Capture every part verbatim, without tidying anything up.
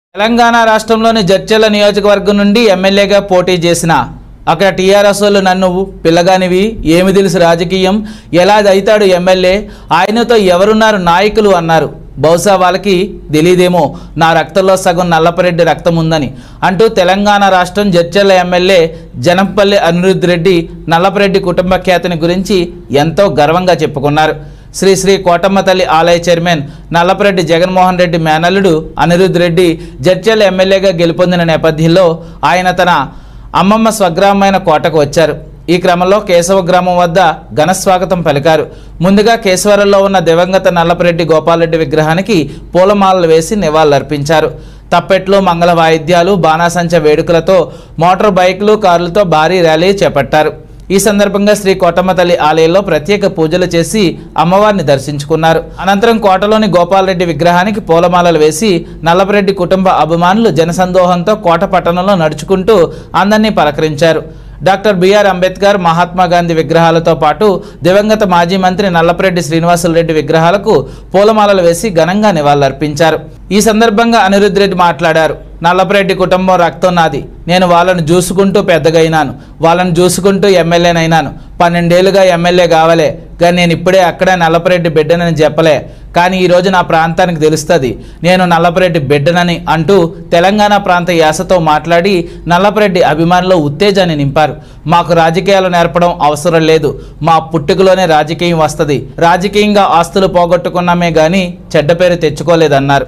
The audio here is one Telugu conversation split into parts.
తెలంగాణ రాష్ట్రంలోని జడ్చర్ల నియోజకవర్గం నుండి ఎమ్మెల్యేగా పోటీ చేసిన అక్కడ టీఆర్ఎస్ వాళ్ళు నన్ను పిల్లగానివి ఏమి తెలుసు రాజకీయం ఎలా దైతాడు ఎమ్మెల్యే ఆయనతో ఎవరున్నారు నాయకులు అన్నారు. బహుశా వాళ్ళకి తెలియదేమో నా రక్తంలో సగం నల్లపరెడ్డి రక్తం ఉందని అంటూ తెలంగాణ రాష్ట్రం జడ్చర్ల ఎమ్మెల్యే జనంపల్లి అనిరుద్ రెడ్డి నల్లపరెడ్డి కుటుంబ ఖ్యాతిని గురించి ఎంతో గర్వంగా చెప్పుకున్నారు. శ్రీ శ్రీ కోటమ్మ తల్లి ఆలయ చైర్మన్ నల్లపరెడ్డి జగన్మోహన్ రెడ్డి మేనల్లుడు అనిరుద్ రెడ్డి జడ్చర్ల ఎమ్మెల్యేగా గెలుపొందిన నేపథ్యంలో ఆయన తన అమ్మమ్మ స్వగ్రామమైన కోటకు వచ్చారు. ఈ క్రమంలో కేశవ గ్రామం వద్ద ఘన స్వాగతం పలికారు. ముందుగా కేశవరంలో ఉన్న దివంగత నల్లపరెడ్డి గోపాలరెడ్డి విగ్రహానికి పూలమాలలు వేసి నివాళులర్పించారు. తప్పెట్లు, మంగళ వాయిద్యాలు, బాణాసంచ వేడుకలతో మోటార్ బైకులు, కార్లతో భారీ ర్యాలీ చేపట్టారు. ఈ సందర్భంగా శ్రీ కోటమ్మ తల్లి ఆలయంలో ప్రత్యేక పూజలు చేసి అమ్మవారిని దర్శించుకున్నారు. అనంతరం కోటలోని గోపాలరెడ్డి విగ్రహానికి పూలమాలలు వేసి నల్లపరెడ్డి కుటుంబ అభిమానులు జనసందోహంతో కోట పట్టణంలో నడుచుకుంటూ అందరినీ పలకరించారు. డాక్టర్ బిఆర్ అంబేద్కర్, మహాత్మా గాంధీ విగ్రహాలతో పాటు దివంగత మాజీ మంత్రి నల్లపరెడ్డి శ్రీనివాసులరెడ్డి విగ్రహాలకు పూలమాలలు వేసి ఘనంగా నివాళులర్పించారు. ఈ సందర్భంగా అనిరుద్ రెడ్డి మాట్లాడారు. నల్లపరెడ్డి కుటుంబం రక్తం నాది. నేను వాళ్ళను చూసుకుంటూ పెద్దగైనాను, వాళ్ళని చూసుకుంటూ ఎమ్మెల్యేనైనాను. పన్నెండేళ్లుగా ఎమ్మెల్యే కావాలే కానీ నేను ఇప్పుడే అక్కడే నల్లపరెడ్డి బిడ్డనని చెప్పలే. కానీ ఈరోజు నా ప్రాంతానికి తెలుస్తుంది నేను నల్లపరెడ్డి బిడ్డనని అంటూ తెలంగాణ ప్రాంత యాసతో మాట్లాడి నల్లపరెడ్డి అభిమానులు ఉత్తేజాన్ని నింపారు. మాకు రాజకీయాలు నేర్పడం అవసరం లేదు, మా పుట్టుకలోనే రాజకీయం వస్తుంది. రాజకీయంగా ఆస్తులు పోగొట్టుకున్నామే కానీ చెడ్డ పేరు తెచ్చుకోలేదన్నారు.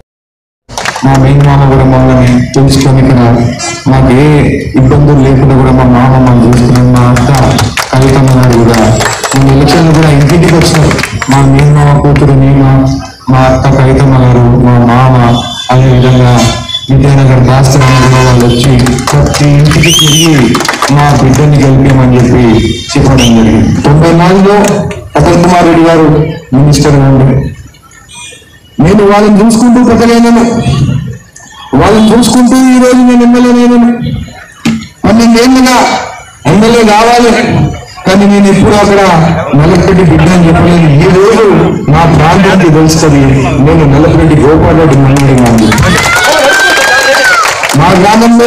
మా మెయిన్ మామ కూడా మమ్మల్ని తెలుసుకొని ఇక్కడ మాకు ఏ ఇబ్బందులు లేకుండా కూడా మా మామ మమ్మల్ని చూసుకున్నాం. మా అక్క కవితమ్మ గారు కూడా మేము ఎలక్షన్లు కూడా ఇంటింటికి వచ్చినారు. మా మెయిన్ మామ కూతురు నేను, మా అక్క కవితమ్మ గారు, మా మామ, అదేవిధంగా విద్యానగర్ భాస్కర్ కూడా వాళ్ళు వచ్చి ప్రతి ఇంటికి తిరిగి మా బిడ్డని గెలిపామని చెప్పి చెప్పడం జరిగింది. తొంభై నాలుగులో అతల్ కుమార్ రెడ్డి గారు మినిస్టర్గా ఉండే నేను వాళ్ళని చూసుకుంటూ పెద్దగైనాను. వాళ్ళని చూసుకుంటూ ఈరోజు నేను ఎమ్మెల్యేనైనాను. పన్నెండేళ్ళుగా ఎమ్మెల్యే కావాలి కానీ నేను ఎప్పుడు అక్కడ నల్లపరెడ్డి బిడ్డ అని చెప్పలేదు. ఈ రోజు నా ప్రాంతానికి తెలుస్తుంది నేను నల్లపరెడ్డి గోపాలరెడ్డి మన్నాడు కాదు. మా గ్రామంలో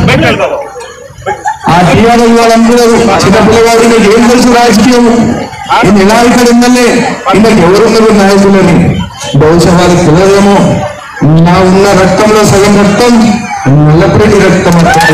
ఆ టీఆర్ఎస్ వాళ్ళందరూ చిన్నపిల్లవాడు నీకు ఏం తెలుసు రాజకీయం, నేను ఎలా ఇక్కడ ఎమ్మెల్యే ఇందుకు ఎవరున్నారు నాయకులని బహుశా వాళ్ళకి తెలియదేమో. నా ఉన్న రక్తంలో సగం రక్తం నల్లపరెడ్డి రక్తం.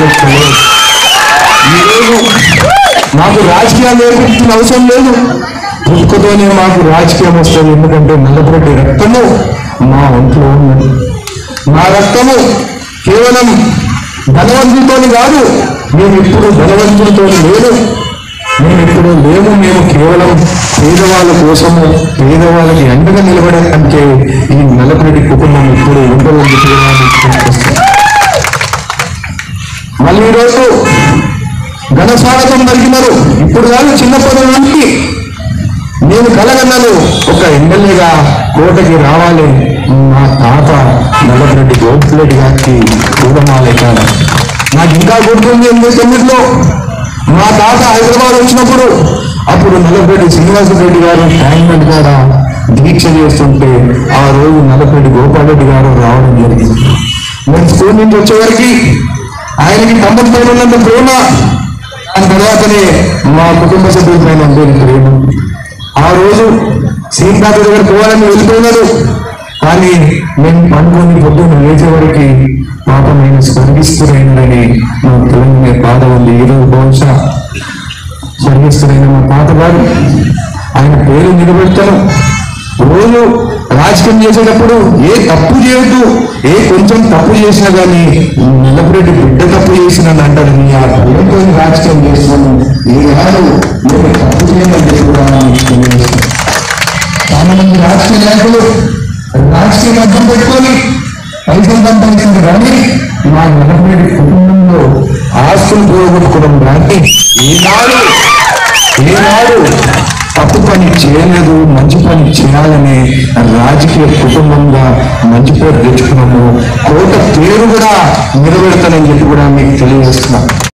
ఈరోజు మాకు రాజకీయాలు నేర్పించిన అవసరం లేదు, పుట్టుకతోనే మాకు రాజకీయం వస్తుంది. ఎందుకంటే నల్లపరెడ్డి రక్తము మా ఒంట్లో ఉన్నది. మా రక్తము కేవలం ధనవంతులతో కాదు, మేము ఇప్పుడు ధనవంతులతో లేదు, మేము ఇప్పుడు లేము. మేము కేవలం పేదవాళ్ళ కోసము, పేదవాళ్ళకి అండగా నిలబడాలంటే ఈ నల్లపరెడ్డి కుటుంబం ఇప్పుడు ఉండాలని చెప్పి మళ్ళీ ఈరోజు ఘన స్వాగతం పలికినారు. ఇప్పుడు కాదు, చిన్నప్పటి నుండి నేను కలగన్నాను ఒక ఎమ్మెల్యేగా కోటకి రావాలి. మా తాత నల్లపరెడ్డి గోపాలరెడ్డి గారికి పూలమాలే కాదు. నాకు ఇంకా గుర్తుంది ఎనిమిది తొమ్మిదిలో మా తాత హైదరాబాద్ వచ్చినప్పుడు అప్పుడు నల్లపరెడ్డి శ్రీనివాసరెడ్డి గారు ట్యాంక్మెంట్ కూడా దీక్ష చేస్తుంటే ఆ రోజు నల్లపరెడ్డి గోపాలరెడ్డి గారు రావడం జరిగింది. నేను స్కూల్ నుంచి వచ్చేవారికి ఆయనకి తమ్ముడి పైన ఉన్నంత ప్రేమ, దాని తర్వాతనే మా కుటుంబ సభ్యుల పైన ఉండేది ప్రేమ. ఆ రోజు సీతాపతి దగ్గర పోవాలని వెళ్ళిపోయినారు కానీ నేను పండుకొని పొద్దున్న లేచేవారికి పాపం నేను స్వర్గిస్తురైనని నాకు తెలియని బాధ ఉంది. ఈరోజు బహుశా స్వర్గిస్తురైన మా తాత గారు ఆయన పేరు నిలబెడతాను. రోజు రాజకీయం చేసేటప్పుడు ఏ తప్పు చేయొద్దు, ఏ కొంచెం తప్పు చేసినా కానీ నల్లపరెడ్డి బిడ్డ తప్పు చేసినని అంటారు. నీ ఆ పేరుతో రాజకీయం చేస్తున్నాను, ఏ కాదు నేను తప్పు చేయమని చెప్పి కూడా తెలియజేస్తాను. చాలా మంది రాజకీయ నాయకులు రాజకీయం అర్థం పెట్టుకొని పైసలు సంపాదించింది కానీ మా నల్లపరెడ్డి కుటుంబంలో ఆస్తులు పోగొట్టుకోవడం కానీ ఏనాడు ఏనాడు తప్పు పని చేయలేదు, మంచి పని చేయాలని రాజకీయ కుటుంబంగా మంచి పేరు తెచ్చుకున్నాము. కోట పేరు కూడా నిలబెడతానని చెప్పి కూడా మీకు తెలియజేస్తున్నాం.